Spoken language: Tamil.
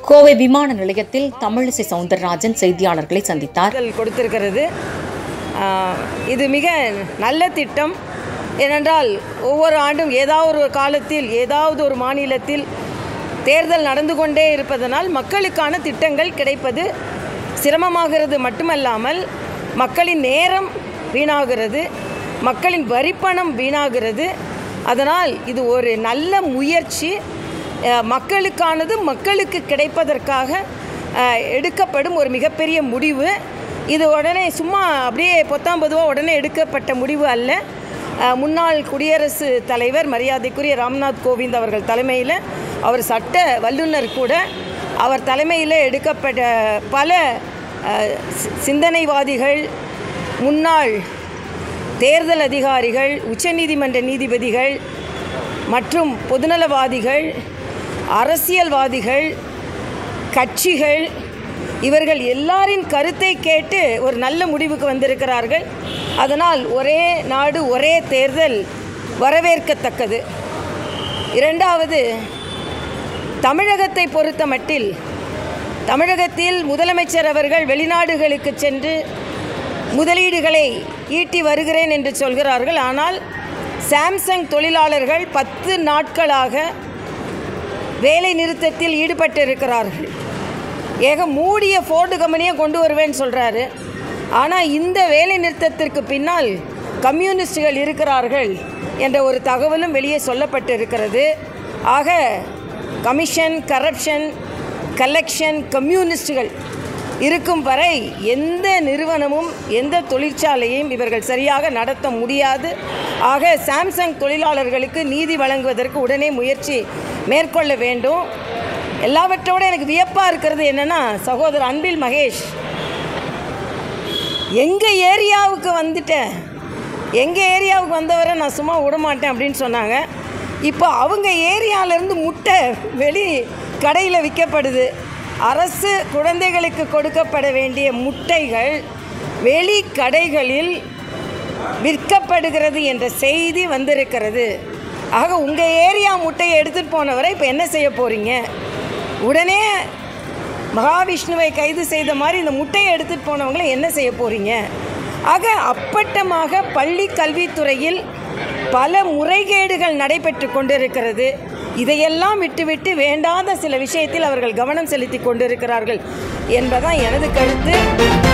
கோவை விமான நிலையத்தில் தமிழிசை சவுந்தரராஜன் செய்தியாளர்களை சந்தித்தார். கொடுத்திருக்கிறது இது மிக நல்ல திட்டம். ஏனென்றால் ஒவ்வொரு ஆண்டும் ஏதாவது ஒரு காலத்தில் ஏதாவது ஒரு மாநிலத்தில் தேர்தல் நடந்து கொண்டே இருப்பதனால் மக்களுக்கான திட்டங்கள் கிடைப்பது சிரமமாகிறது மட்டுமல்லாமல் மக்களின் நேரம் வீணாகிறது, மக்களின் வரிப்பணம் வீணாகிறது. அதனால் இது ஒரு நல்ல முயற்சி, மக்களுக்கானது மக்களுக்கு கிடைப்பதற்காக எடுக்கப்படும் ஒரு மிகப்பெரிய முடிவு. இது உடனே சும்மா அப்படியே பொத்தாம்பதுவாக உடனே எடுக்கப்பட்ட முடிவு அல்ல. முன்னாள் குடியரசுத் தலைவர் மரியாதைக்குரிய ராம்நாத் கோவிந்த் அவர்கள் தலைமையில், அவர் சட்ட வல்லுநர் கூட, அவர் தலைமையில் எடுக்கப்பட்ட பல சிந்தனைவாதிகள், முன்னாள் தேர்தல் அதிகாரிகள், உச்சநீதிமன்ற நீதிபதிகள் மற்றும் பொதுநலவாதிகள், அரசியல்வாதிகள், கட்சிகள், இவர்கள் எல்லாரின் கருத்தை கேட்டு ஒரு நல்ல முடிவுக்கு வந்திருக்கிறார்கள். அதனால் ஒரே நாடு ஒரே தேர்தல் வரவேற்கத்தக்கது. இரண்டாவது, தமிழகத்தை பொறுத்த மட்டில் தமிழகத்தில் முதலமைச்சர் அவர்கள் வெளிநாடுகளுக்கு சென்று முதலீடுகளை ஈட்டி வருகிறேன் என்று சொல்கிறார்கள். ஆனால் சாம்சங் தொழிலாளர்கள் 10 நாட்களாக வேலை நிறுத்தத்தில் ஈடுபட்டிருக்கிறார்கள். மூடிய ஃபோர்டு கம்பெனியை கொண்டு வருவேன்னு சொல்கிறாரு. ஆனால் இந்த வேலை நிறுத்தத்திற்கு பின்னால் கம்யூனிஸ்டுகள் இருக்கிறார்கள் என்ற ஒரு தகவலும் வெளியே சொல்லப்பட்டு இருக்கிறது. ஆக கமிஷன், கரப்ஷன், கலெக்ஷன், கம்யூனிஸ்டுகள் இருக்கும் வரை எந்த நிறுவனமும் எந்த தொழிற்சாலையும் இவர்கள் சரியாக நடத்த முடியாது. ஆக சாம்சங் தொழிலாளர்களுக்கு நீதி வழங்குவதற்கு உடனே முயற்சி மேற்கொள்ள வேண்டும். எல்லாவற்றோடு எனக்கு வியப்பாக இருக்கிறது என்னென்னா, சகோதரர் அன்பில் மகேஷ் எங்கள் ஏரியாவுக்கு வந்துட்டேன், எங்கள் ஏரியாவுக்கு வந்தவரை நான் சும்மா விடமாட்டேன் அப்படின்னு சொன்னாங்க. இப்போ அவங்க ஏரியாவிலேருந்து முட்டை வெளி கடையில் விற்கப்படுது. அரசு குழந்தைகளுக்கு கொடுக்கப்பட வேண்டிய முட்டைகள் வெளி கடைகளில் விற்கப்படுகிறது என்ற செய்தி வந்திருக்கிறது. ஆக உங்கள் ஏரியா முட்டையை எடுத்துகிட்டு போனவரை இப்போ என்ன செய்ய போகிறீங்க? உடனே மகாவிஷ்ணுவை கைது செய்த மாதிரி இந்த முட்டையை எடுத்துகிட்டு போனவங்களை என்ன செய்ய போகிறீங்க? ஆக அப்பட்டமாக பள்ளி கல்வித்துறையில் பல முறைகேடுகள் நடைபெற்று கொண்டிருக்கிறது. இதையெல்லாம் விட்டுவிட்டு வேண்டாத சில விஷயத்தில் அவர்கள் கவனம் செலுத்தி கொண்டிருக்கிறார்கள் என்பதுதான் எனது கருத்து.